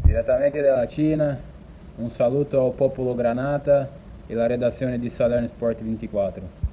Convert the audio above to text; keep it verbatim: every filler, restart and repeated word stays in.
Direttamente dalla Cina, un saluto al popolo Granata e la redazione di Salerno Sport ventiquattro.